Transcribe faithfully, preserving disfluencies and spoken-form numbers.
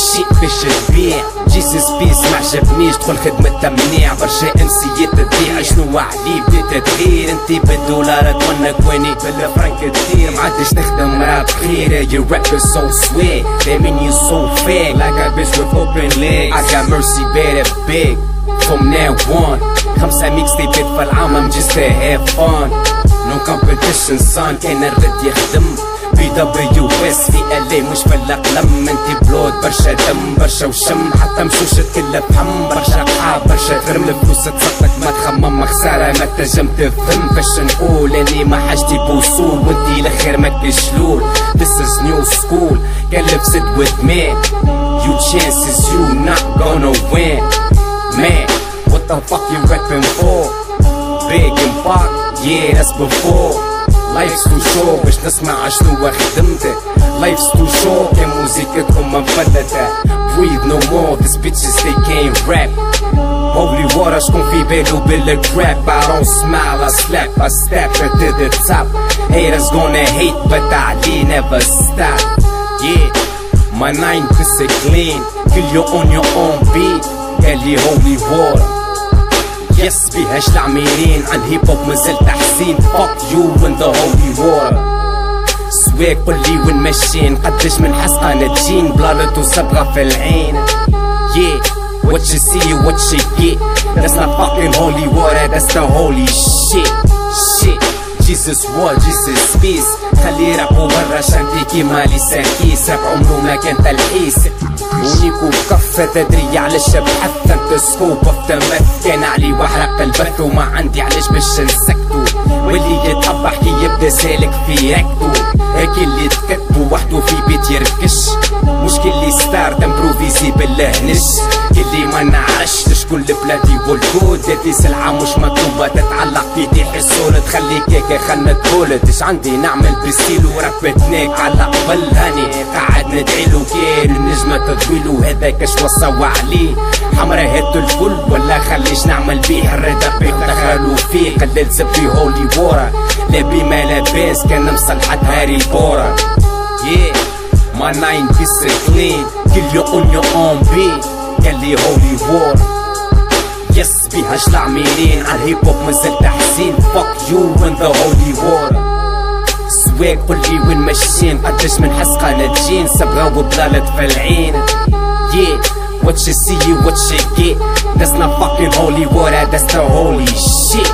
شيء باش تبيع. جيسس بيس معجبنيش دخل خدمة تمنيع، برشا امسيات تضيع شنو عليه بديت تغير. انتي بالدولارات وانا كواني بالفرنك كتير، معادش نخدم راب خير. Your rap is so sweet, that mean you so fake, like a bitch with open legs. I got mercy better big from now on. خمسة ميكستيب في العام I'm just to have fun. No competition son، كان الرد يخدم بي دبليو اس في ال مش في القلم. انتي بلود برشا دم برشا وشم، حتى مشوش كلها فهم. برشا قحاب برشا ترم، الفلوس تسقطك ما تخمم، خسارة ما تنجم تفهم. فاش نقول اني ما حاجتي بوصول وانتي الاخر ماكش شلول. This is new school، كان لبست with me. You chances you not gonna win. Man, what the fuck you rapping for? Big and pop, yeah that's before. Life's too short باش نسمع شنو خدمته. Life's too short كان موسيقتكم منفلتة. Breathe no more, these bitches they can't rap. Holy water شكون في بالو بالكراب. I don't smile, I slap, I step to the top. Haters gonna hate but I never stop. Yeah, my nine is clean, kill you on your own beat. قالي holy water يس بيهاش العميرين، عن هيب هوب مازال تحسين. Fuck you in the holy water. سواق قولي وين ماشيين، قداش من حسقة نتجين بلالت وصبغة في العين. Yeah, what you see what you get. That's not fucking holy water, that's the holy shit. Shit, Jesus what, Jesus peace. خلي رابو برا شانتي كيما لسان كيس. راب عمرو ما كان تلحيس، ونيكو بكفة تدري علاش بحث. انت سكوب افتمت كان علي واحرق البث، وما عندي علاش باش نسكتو. واللي يتقبح كي يبدا سالك في ركتو، هاك اللي تكتبو وحدو في بيت يركش. مش كلي ستار تمبروفيزي بالله نش، كلي ما نعرفش شكون البلادي والكود. هذي سلعة مش مطلوبة تتعلق في تيح السول، تخليك هيك خلنا تقول اش عندي نعمل بستيل وربتناك على قبل. هاني قاعد ندعيلو كان النجمة تطويلو، هذاك اش وصاو عليه. حمرا هاتو الكل ولا خليش نعمل بيه الرضا بيه دخلوا فيه. قلل زبي هولي وورا لا بما لاباس كان مصلحة هاري بورا. Yeah, my nine is clean, kill you on your own beat. قالي هولي وورا يس بيهاش العميرين، عالهيب هوب مازال تحسين. Fuck you in the holy water. سواق قولي وين ماشيين، قداش من حسقة نتجين. صبغة وبلالت في العين. Yeah, what you see what you get. That's not fucking holy water, that's the holy shit.